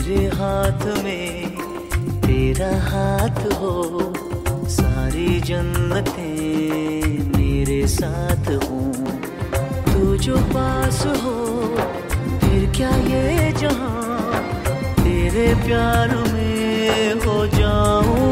मेरे हाथ में तेरा हाथ हो, सारी जन्नतें मेरे साथ हो। तू जो पास हो फिर क्या ये जहां, तेरे प्यार में हो जाऊं